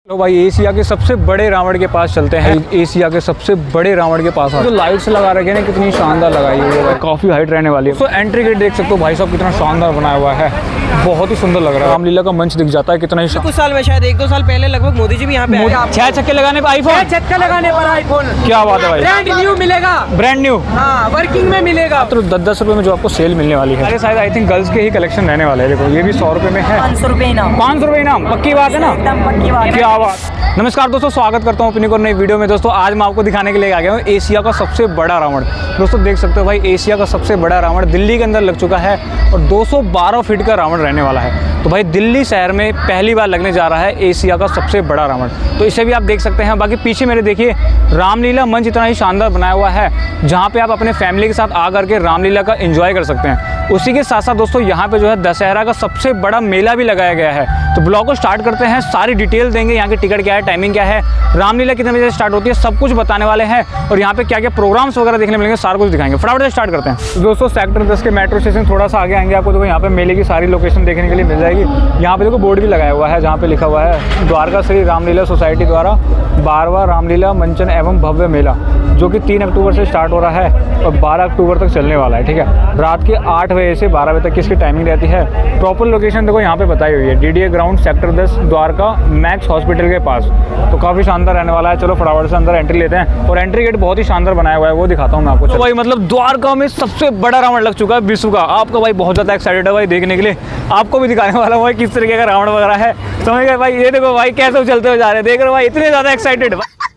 तो भाई एशिया के सबसे बड़े रावण के पास चलते हैं। एशिया के सबसे बड़े रावण के पास जो लाइट्स लगा रखे हैं कितनी शानदार लगाई हुई है, काफी हाइट रहने वाली है। तो एंट्री गेट देख सकते हो भाई साहब कितना शानदार बनाया हुआ है, बहुत ही सुंदर लग रहा है। रामलीला का मंच दिख जाता है कितना ही। कुछ साल में शायद 1-2 साल पहले लगभग मोदी जी भी यहाँ पे आए। 6 चक्के लगाने पर आईफोन, 6 चक्के लगाने पर आईफोन, क्या बात है भाई। ब्रांड न्यू मिलेगा, ब्रांड न्यू, हाँ वर्किंग में मिलेगा। तो 10-10 रुपए में जो आपको सेल मिलने वाली है। अरे शायद आई थिंक गर्ल्स के ही कलेक्शन रहने वाले हैं। देखो ये भी 100 रुपए में है, 500 रुपए इनाम, 500 रुपए इनाम, पक्की बात है ना, एकदम पक्की बात है। क्या बात। नमस्कार दोस्तों, स्वागत करता हूँ अपनी को नई वीडियो में। दोस्तों आज मैं आपको दिखाने के लिए आ गया हूँ एशिया का सबसे बड़ा रावण। दोस्तों देख सकते हो भाई एशिया का सबसे बड़ा रावण दिल्ली के अंदर लग चुका है और 212 फीट का रावण रहने वाला है। तो भाई दिल्ली शहर में पहली बार लगने जा रहा है एशिया का सबसे बड़ा रावण। तो इसे भी आप देख सकते हैं। बाकी पीछे मेरे देखिए रामलीला मंच इतना ही शानदार बनाया हुआ है जहाँ पे आप अपने फैमिली के साथ आ करके रामलीला का एंजॉय कर सकते हैं। उसी के साथ साथ दोस्तों यहाँ पे जो है दशहरा का सबसे बड़ा मेला भी लगाया गया है। तो ब्लॉग को स्टार्ट करते हैं, सारी डिटेल देंगे, यहाँ की टिकट क्या है, टाइमिंग क्या है, रामलीला कितने बजे स्टार्ट होती है, सब कुछ बताने वाले हैं और यहाँ पे क्या क्या प्रोग्राम्स वगैरह देखने मिलेंगे, सारा कुछ दिखाएंगे। फटाफट से स्टार्ट करते हैं। तो दोस्तों सेक्टर 10 के मेट्रो स्टेशन थोड़ा सा आगे आएंगे, आपको देखो यहाँ पे मेले की सारी लोकेशन देखने के लिए मिल जाएगी। यहाँ पे देखो बोर्ड भी लगाया हुआ है जहाँ पे लिखा हुआ है द्वारका श्री रामलीला सोसाइटी द्वारा 12वां रामलीला मंचन एवं भव्य मेला, जो कि 3 अक्टूबर से स्टार्ट हो रहा है और 12 अक्टूबर तक चलने वाला है। ठीक है, रात के 8 बजे से 12 बजे तक की इसकी टाइमिंग रहती है। प्रॉपर लोकेशन देखो यहाँ पे बताई हुई है, DDA ground sector 10 Dwarka Max hospital के पास। तो काफ़ी शानदार रहने वाला है। चलो फटाफट से अंदर एंट्री लेते हैं और एंट्री गेट बहुत ही शानदार बनाया हुआ है, वो दिखाता हूँ मैं आपको। तो भाई मतलब द्वारका में सबसे बड़ा रावण लग चुका है विश्व का। आपका भाई बहुत ज़्यादा एक्साइटेड है भाई देखने के लिए, आपको भी दिखाने वाला हूँ किस तरीके का रावण वगैरह है। समझ गए भाई, ये देखो भाई कैसे चलते हुए जा रहे हैं, देख रहे हो भाई इतने ज़्यादा एक्साइटेड।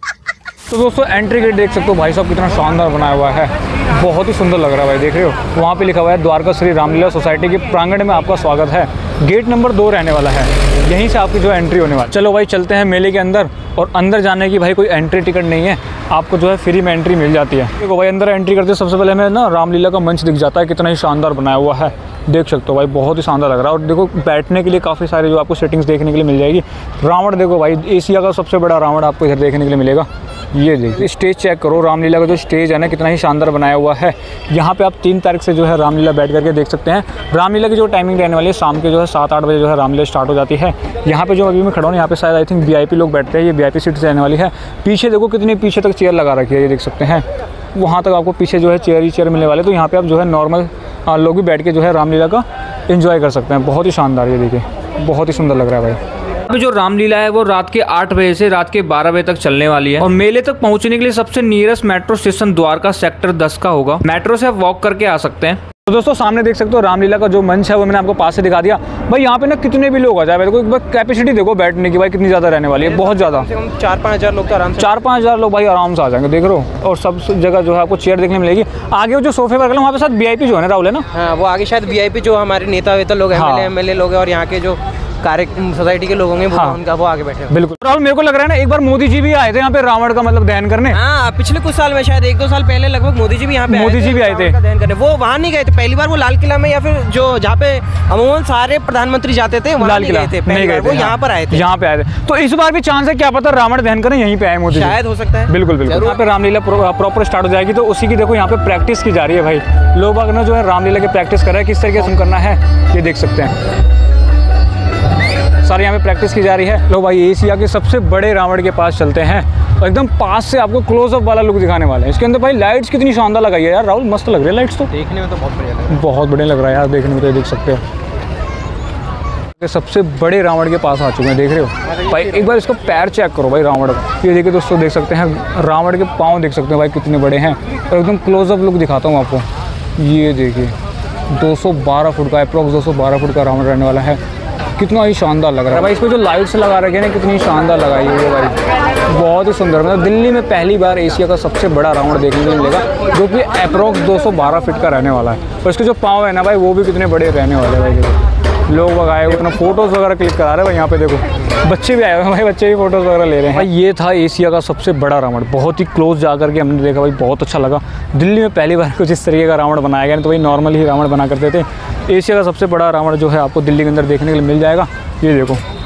तो दोस्तों एंट्री गेट देख सकते हो भाई साहब कितना शानदार बनाया हुआ है, बहुत ही सुंदर लग रहा है भाई। देख रहे हो वहाँ पे लिखा हुआ है द्वारका श्री रामलीला सोसाइटी के प्रांगण में आपका स्वागत है। गेट नंबर 2 रहने वाला है, यहीं से आपकी जो एंट्री होने वाली। चलो भाई चलते हैं मेले के अंदर। और अंदर जाने की भाई कोई एंट्री टिकट नहीं है, आपको जो है फ्री में एंट्री मिल जाती है। देखो भाई अंदर एंट्री करते सबसे पहले हमें ना रामलीला का मंच दिख जाता है, कितना ही शानदार बनाया हुआ है, देख सकते हो भाई बहुत ही शानदार लग रहा है। और देखो बैठने के लिए काफ़ी सारे जो आपको सेटिंग्स देखने के लिए मिल जाएगी। रावण देखो भाई एशिया का सबसे बड़ा रावण आपको इधर देखने के लिए मिलेगा। ये देखिए स्टेज चेक करो, रामलीला का जो स्टेज है ना कितना ही शानदार बनाया हुआ है। यहाँ पे आप 3 तारीख से जो है रामलीला बैठ करके देख सकते हैं। रामलीला की जो टाइमिंग रहने वाली है शाम के जो है 7-8 बजे जो है रामलीला स्टार्ट हो जाती है। यहाँ पे जो अभी मैं खड़ा हूँ यहाँ पे शायद आई थिंक VIP लोग बैठते हैं, ये VIP सीट रहने वाली है। पीछे देखो कितनी पीछे तक चेयर लगा रखी है, ये देख सकते हैं। वहाँ तक आपको पीछे जो है चेयर ही चेयर मिलने वाले। तो यहाँ पे आप जो है नॉर्मल लोग भी बैठ के जो है रामलीला का एंजॉय कर सकते हैं। बहुत ही शानदार, ये देखिए बहुत ही सुंदर लग रहा है भाई। अभी जो रामलीला है वो रात के 8 बजे से रात के 12 बजे तक चलने वाली है और मेले तक पहुंचने के लिए सबसे nearest metro station Dwarka sector 10 का होगा। मेट्रो से आप वॉक करके आ सकते हैं। तो दोस्तों सामने देख सकते हो रामलीला का जो मंच है वो मैंने आपको पास से दिखा दिया। भाई यहाँ पे ना कितने भी लोग आ जाए, देखो एक बार कैपेसिटी देखो बैठने की भाई कितनी ज़्यादा रहने वाली है, बहुत ज़्यादा। 4-5 हज़ार लोग तो आराम से, 4-5 हज़ार लोग भाई आराम से आ जाएंगे, देख रहे हो। और सब जगह जो है आपको चेयर देखने मिलेगी। आगे वो जो सोफे वगैरह वहाँ पे साथ VIP जो है ना राहुल है ना, हाँ वो आगे शायद VIP जो हमारे नेता वेता लोग MLA लोग हैं और यहाँ के जो कार्य सोसाइटी के लोग होंगे वो उनका वो आगे बैठे। बिल्कुल राहुल, मेरे को लग रहा है ना एक बार मोदी जी भी आए थे यहाँ पे रावण का मतलब दहन करने। हाँ पिछले कुछ साल में शायद 1-2 साल पहले लगभग मोदी जी भी यहाँ पे आए थे दहन करने। वो वहाँ नहीं गए थे पहली बार, वो लाल किला में या फिर जो जहाँ पे अमूमन सारे प्रधानमंत्री जाते थे लाल किला थे, नहीं गए, वो यहाँ पर आए थे, यहाँ पे आए थे। तो इस बार भी चांस है, क्या पता रावण दहन करने यहीं पे आए मोदी, शायद हो सकता है। बिल्कुल बिल्कुल। यहाँ पे रामलीला प्रॉपर स्टार्ट हो जाएगी, तो उसी की देखो यहाँ पे प्रैक्टिस की जा रही है भाई। लोग अगर जो है रामलीला की प्रैक्टिस कर रहे हैं, किस तरीके से करना है ये देख सकते हैं। सारे यहाँ पे प्रैक्टिस की जा रही है। लो भाई एशिया के सबसे बड़े रावण के पास चलते हैं और एकदम पास से आपको क्लोजअप वाला लुक दिखाने वाले हैं। इसके अंदर भाई लाइट्स कितनी शानदार लगाई है यार राहुल, मस्त लग रही है लाइट्स। तो देखने में तो बहुत बढ़िया लग रहा है, बहुत बढ़िया लग रहा है यार देखने में, तो देख सकते हो सबसे बड़े रावण के पास आ चुके हैं, देख रहे हो भाई। एक बार इसका पैर चेक करो भाई रावण का, ये देखिए दोस्तों देख सकते हैं रावण के पाँव देख सकते हैं भाई कितने बड़े हैं। और एकदम क्लोजअप लुक दिखाता हूँ आपको, ये देखिए 212 फुट का अप्रॉक्स 212 फुट का रावण रहने वाला है। कितना ही शानदार लग रहा है भाई। इसमें जो लाइट्स लगा रखे हैं ना कितनी शानदार लगाई हुई है भाई, बहुत ही सुंदर। मतलब दिल्ली में पहली बार एशिया का सबसे बड़ा रावण देखने को मिलेगा, जो कि अप्रॉक्स 212 फीट का रहने वाला है। और इसके जो पाँव है ना भाई वो भी कितने बड़े रहने वाले हैं भाई। देखो लोग आए हुए अपना फोटोज़ वगैरह क्लिक करा रहे हैं भाई। यहाँ पे देखो बच्चे भी आए हुए हैं भाई, बच्चे भी फोटोज़ वगैरह ले रहे हैं भाई। ये था एशिया का सबसे बड़ा रावण, बहुत ही क्लोज जा करके हमने देखा भाई, बहुत अच्छा लगा। दिल्ली में पहली बार कुछ इस तरीके का रावण बनाया गया, तो भाई नॉर्मल ही रावण बना करते थे। एशिया का सबसे बड़ा रावण जो है आपको दिल्ली के अंदर देखने के लिए मिल जाएगा। ये देखो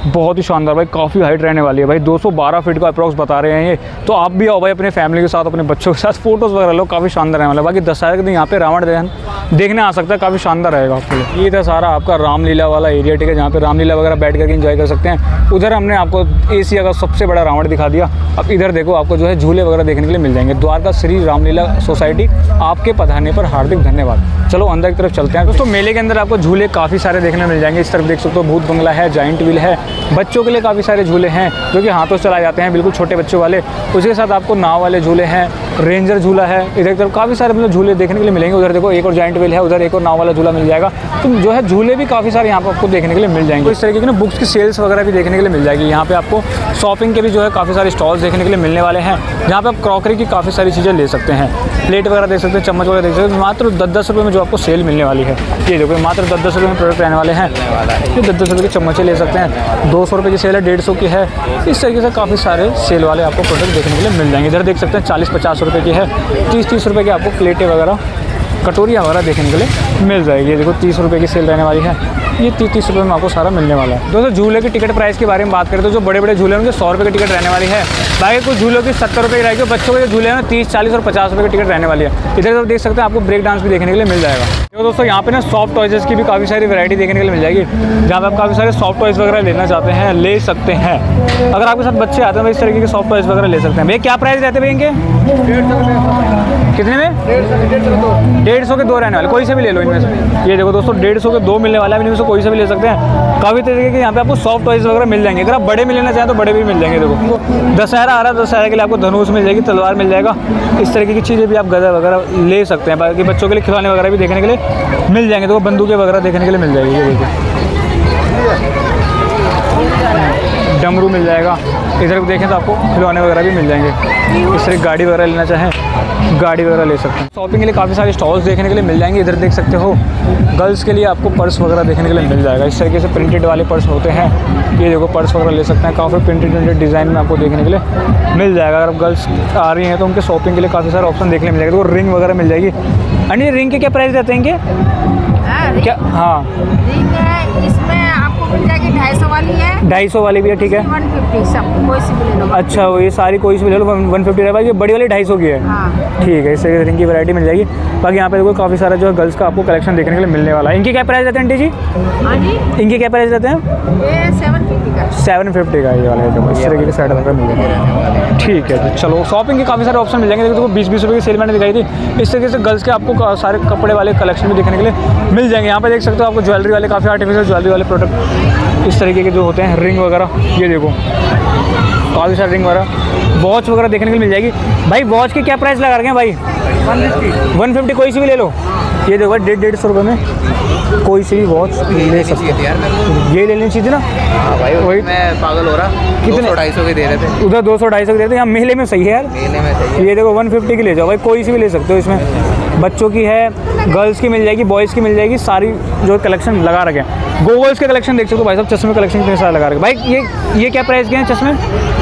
बहुत ही शानदार भाई, काफ़ी हाइट रहने वाली है भाई, 212 फीट का अप्रॉक्स बता रहे हैं ये। तो आप भी आओ भाई अपने फैमिली के साथ, अपने बच्चों के साथ फोटोज़ वगैरह लो, काफ़ी शानदार रहने वाला है। बाकी दशहरा के दिन यहाँ पे रावण दहन देखने आ सकता है, काफ़ी शानदार रहेगा आपके लिए। ये था सारा आपका रामलीला वाला एरिया, ठीक है, जहाँ पे रामलीला वगैरह बैठ करके एंजॉय कर सकते हैं। उधर हमने आपको एशिया का सबसे बड़ा रावण दिखा दिया। अब इधर देखो, आपको जो है झूले वगैरह देखने के लिए मिल जाएंगे। द्वारका श्री रामलीला सोसाइटी, आपके पधारने पर हार्दिक धन्यवाद। चलो अंदर की तरफ चलते हैं दोस्तों। मेले के अंदर आपको झूले काफ़ी सारे देखने मिल जाएंगे। इस तरफ देख सकते हो भूत बंगला है, जाइंट व्हील है, बच्चों के लिए काफ़ी सारे झूले हैं जो कि हाथों से चलाए जाते हैं, बिल्कुल छोटे बच्चों वाले। उसके साथ आपको नाव वाले झूले हैं, रेंजर झूला है, इधर तरफ काफ़ी सारे मतलब झूले देखने के लिए मिलेंगे। उधर देखो एक और जाइंट व्हील है, उधर एक और नाव वाला झूला मिल जाएगा। तो जो है झूले भी काफ़ी सारे यहाँ पर आपको देखने के लिए मिल जाएंगे। इस तरीके की ना बुक्स की सेल्स वगैरह भी देखने के लिए मिल जाएगी। यहाँ पे आपको शॉपिंग के भी जो है काफ़ी सारे स्टॉल्स देखने के लिए मिलने वाले हैं, जहाँ पे आप क्रॉकरी की काफ़ी सारी चीज़ें ले सकते हैं। प्लेट वगैरह देख सकते हैं, चम्मच वगैरह देख सकते हैं, मात्र 10-10 रुपये में जो आपको सेल मिलने वाली है। ये देखो मात्र 10-10 रुपये में प्रोडक्ट रहने वाले हैं। ये 10-10 रुपये की चम्मचें ले सकते हैं, 200 रुपये की सेल है, 150 की है। इस तरीके से काफ़ी सारे सेल वाले आपको प्रोडक्ट देखने के लिए मिल जाएंगे। इधर देख सकते हैं 40-50 रुपये की है, 30-30 रुपये की आपको प्लेटें वगैरह कटोरियाँ वगैरह देखने के लिए मिल जाएगी। ये देखो 30 रुपये की सेल रहने वाली है, ये 30 रुपये में आपको सारा मिलने वाला है। दोस्तों झूले की टिकट प्राइस के बारे में बात करें तो जो बड़े बड़े झूले हैं 100 रुपये की टिकट रहने वाली है। बाकी कुछ झूलों की 70 रुपये की रहेगी। बच्चों के जो झूले हैं 30, 40 और 50 रुपये की टिकट रहने वाली है। इधर तो देख सकते हैं आपको ब्रेक डांस भी देखने के लिए मिल जाएगा। तो दोस्तों यहाँ पे ना सॉफ्ट टॉयज़ की भी काफ़ी सारी वैरायटी देखने के लिए मिल जाएगी, जहाँ पे आप काफ़ी सारे सॉफ्ट टॉयज़ वगैरह लेना चाहते हैं ले सकते हैं। अगर आपके साथ बच्चे आते हैं तो इस तरीके के सॉफ्ट टॉयज़ वगैरह ले सकते हैं। भैया क्या प्राइस रहते हैं भैया इनके? कितने में? 150 के 2 रहने वाले, कोई से भी ले लो इनमें से। ये देखो दोस्तों 150 के 2 मिलने वाला है, इनमें से कोई से भी ले सकते हैं। काफ़ी तरीके के यहाँ पे आपको सॉफ्ट टॉयज़ वगैरह मिल जाएंगे। अगर आप बड़े में लेना चाहें तो बड़े भी मिल जाएंगे। देखो दशहरा आ रहा है, दशहरा के लिए आपको धनुष मिल जाएगी, तलवार मिल जाएगा। इस तरीके की चीज़ें भी आप गदा वगैरह ले सकते हैं। बाकी बच्चों के लिए खिलौने वगैरह भी देखने के लिए मिल जाएंगे। तो बंदूकें वगैरह देखने के लिए मिल जाएगी। ये देखिए डमरू मिल जाएगा। इधर देखें तो आपको खिलौने वगैरह भी मिल जाएंगे। इस तरह गाड़ी वगैरह लेना चाहें गाड़ी वगैरह ले सकते हैं। शॉपिंग के लिए काफ़ी सारे स्टॉल्स देखने के लिए मिल जाएंगे। इधर देख सकते हो गर्ल्स के लिए आपको पर्स वगैरह देखने के लिए मिल जाएगा। इस तरीके से प्रिंटेड वाले पर्स होते हैं। ये देखो पर्स वगैरह ले सकते हैं, काफ़ी प्रिंटेड डिज़ाइन में आपको देखने के लिए मिल जाएगा। अगर आप गर्ल्स आ रही हैं तो उनके शॉपिंग के लिए काफ़ी सारे ऑप्शन देखने मिल जाएगा। तो रिंग वगैरह मिल जाएगी। एंड ये रिंग के क्या प्राइस रहते हैं इनके? क्या? हाँ रिंग है, इसमें आपको मिल जाएगी 250 वाली है, 250 वाली भी है, ठीक है। 150 सब कोई सी भी ले लो। अच्छा वो ये सारी कोई सी भी ले लो, 150 रहेगा। ये बड़ी वाली 250 की है, हाँ ठीक है। इस तरीके से रिंग की वैरायटी मिल जाएगी। बाकी यहाँ पे देखो काफ़ी सारा जो है गर्ल्स का आपको कलेक्शन देखने के लिए मिलने वाला है। इनके क्या प्राइस रहते हैं आंटी जी? हाँ जी, इनके क्या प्राइस रहते हैं? ये 750 का। 750 का ये वाला है। इस तरीके के सेट वगैरह मिल जाएगा, ठीक है। तो चलो शॉपिंग के काफ़ी सारे ऑप्शन मिल जाएंगे। देखो 20-20 रुपये की सेल मैंने दिखाई थी। इस तरीके से गर्ल्स के आपको सारे कपड़े वाले कलेक्शन भी देखने के लिए मिल जाएंगे। यहाँ पे देख सकते हो आपको ज्वेलरी वाले, काफ़ी आर्टिफिशियल ज्वेलरी वाले प्रोडक्ट इस तरीके के जो होते हैं, रिंग वगैरह। ये देखो काफ़ी सारे रिंग वगैरह, वॉच वगैरह देखने के लिए मिल जाएगी। भाई वॉच के क्या प्राइस लगा रखे हैं भाई? 150 कोई सी भी ले लो। ये देखो 150 रुपये में कोई सी भी वॉच ले सकते हैं। ये ले लेनी चाहिए ना। हाँ भाई वही मैं पागल हो रहा। कितने? 200-250 के दे रहे थे उधर 200-250 के देते हैं, यहाँ मेले में सही है यार। मेले में सही। ये देखो 150 की ले जाओ भाई, कोई सी भी ले सकते हो। इसमें बच्चों की है, गर्ल्स की मिल जाएगी, बॉयज़ की मिल जाएगी, सारी जो कलेक्शन लगा रखे हैं। गोगल्स के कलेक्शन देख सकते हो भाई साहब, चश्मे कलेक्शन कितने सारे लगा रखे भाई। ये क्या प्राइस के हैं चश्मे?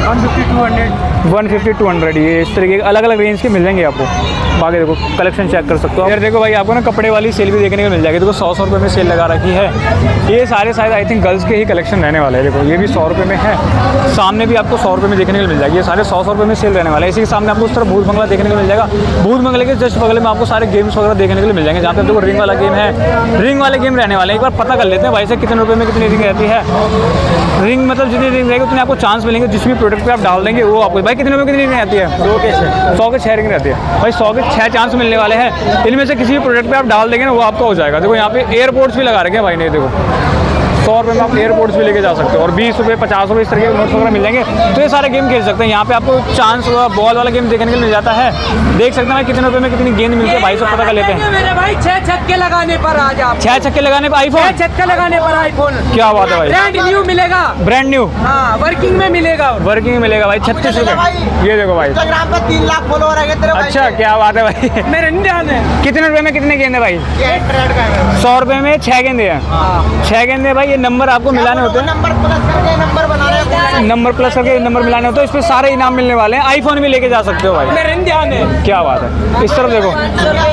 150-200 ये इस तरीके के अलग अलग रेंज के मिल जाएंगे आपको। बाकी देखो कलेक्शन चेक कर सकते हो। यार देखो भाई आपको ना कपड़े वाली सेल भी देखने को मिल जाएगी। देखो 100 रुपये में सेल लगा रखी है। ये सारे शायद आई थिंक गर्ल्स के ही कलेक्शन रहने वाले हैं। देखो ये भी 100 रुपये में है, सामने भी आपको 100 रुपये में देखने को मिल जाएगी। ये सारे 100 रुपये में सेल रहने वाले हैं। इसी के सामने आपको उस तरफ भूत बंगला देखने को मिल जाएगा। भूत बंगले के जस्ट बगल में आपको सारे गेम्स वगैरह देखने के लिए मिल जाएंगे, जहाँ पे देखो रिंग वाला गेम है, रिंग वाले गेम रहने वाले हैं। एक बार पता कर लेते हैं भाई से कितने रुपये में कितनी रिंग रहती है। रिंग मतलब जितनी रिंग रहेगी उतने आपको चांस मिलेंगे। जिस भी प्रोडक्ट पे आप डाल देंगे वो आपको भाई कितने रुपये कितनी रिंग रहती है? 100 के 6 रिंग रहती है भाई। 100 के 6 चांस मिलने वाले हैं। इनमें से किसी भी प्रोडक्ट पे आप डाल देंगे ना वो आपका हो जाएगा। देखो यहाँ पे एयरपोर्ट्स भी लगा रखे हैं भाई ने। देखो 100 रुपये में आप एयरपोर्ट्स भी लेके जा सकते हो और 20 रुपये 50 रुपये इस तरह के नोट्स वगैरह मिल जाएंगे। तो ये सारे गेम खेल सकते हैं। यहाँ पे आपको चांस बॉल वाला गेम देखने के लिए मिल जाता है। देख सकते हैं भाई कितने रुपये में कितनी गेंद मिलती है, भाई सब पता कर लेते हैं। मेरे भाई 6 छक्के लगाने पर आ जा। 6 छक्के लगाने पर आईफोन, 6 छक्के लगाने पर आईफोन। क्या बात है भाई, ब्रांड न्यू मिलेगा। ब्रांड न्यू, हाँ वर्किंग में मिलेगा। वर्किंग में मिलेगा भाई 36 रुपये। ये देखो भाई इंस्टाग्राम पर 3 लाख फॉलोअर है तेरे भाई। अच्छा क्या बात है भाई। मेरे इंडियन है। कितने रुपये में कितने गेंद है भाई? 100 रुपये में 6 गेंदे हैं। 6 गेंदे भाई। ये नंबर आपको मिलाने होते हैं। नंबर प्लस करके नंबर बना रहे हैं नंबर प्लस करके नंबर मिलाने होते हैं, इस पे सारे इनाम मिलने वाले हैं। आईफोन भी लेके जा सकते हो भाई, क्या बात है। इस तरफ देखो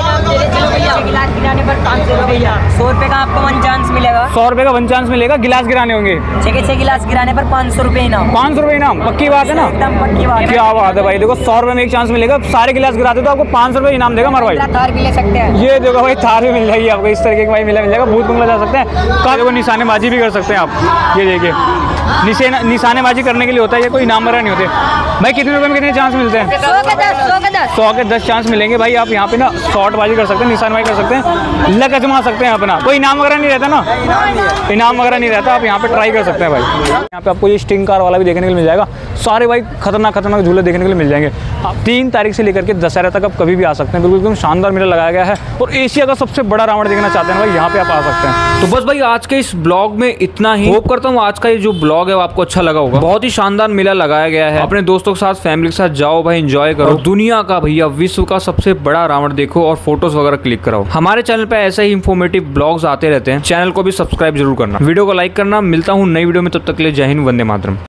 100 रुपए का आपको 1 चांस मिलेगा। 100 रुपए का 1 चांस मिलेगा। गिलास गिराने होंगे, 6 के 6 गिलास गिराने पर 500 रुपए इनाम। 500 रुपए इनाम, पक्की बात है ना? एकदम पक्की बात है। क्या बात है भाई। देखो 100 रुपए में 1 चांस मिलेगा, सारे गिलास गिराते तो आपको 500 रुपए इनाम देगा हमारा भाई। थार भी ले सकते हैं। ये देखो भाई, थार भी मिल जाएगी आपको इस तरीके का भाई, मिल जाएगा। भूत बंगला जा सकते हैं। का देखो निशानेबाजी भी कर सकते हैं आप, ये देखिए निशानेबाजी करने के लिए होता है, ये कोई इनाम वगैरह नहीं होते भाई। कितने रुपए में कितने चांस मिलते हैं? 100 के 10 चांस मिलेंगे भाई। आप यहाँ पे ना शॉटबाजी कर सकते हैं, निशानबाजी कर सकते हैं, लक आजमा सकते हैं अपना। कोई इनाम वगैरह नहीं रहता ना, इनाम वगैरह नहीं रहता। आप यहाँ पे ट्राई कर सकते हैं भाई। यहाँ पे आपको ये स्टिंग कार वाला भी देखने के लिए मिल जाएगा। सारे भाई खतरनाक झूले देखने के लिए मिल जाएंगे। आप 3 तारीख से लेकर के दशहरा तक आप कभी भी आ सकते हैं। बिल्कुल एकदम शानदार मेला लगाया गया है और एशिया का सबसे बड़ा रावण देखना चाहते हैं भाई, यहाँ पे आप आ सकते हैं। तो बस भाई आज के इस ब्लॉग में इतना ही। होप करता हूँ आज का ये जो ब्लॉग है वो आपको अच्छा लगा होगा। बहुत ही शानदार मेला लगाया गया है। अपने दोस्तों के साथ, फैमिली के साथ जाओ भाई, एंजॉय करो। दुनिया का भैया विश्व का सबसे बड़ा रावण देखो और फोटोज वगैरह क्लिक कराओ। हमारे चैनल पे ऐसे ही इंफॉर्मेटिव ब्लॉग्स आते रहते हैं। चैनल को भी सब्सक्राइब जरूर करना, वीडियो को लाइक करना। मिलता हूँ नई वीडियो में, तब तक के लिए जय हिंद, वंदे मातरम।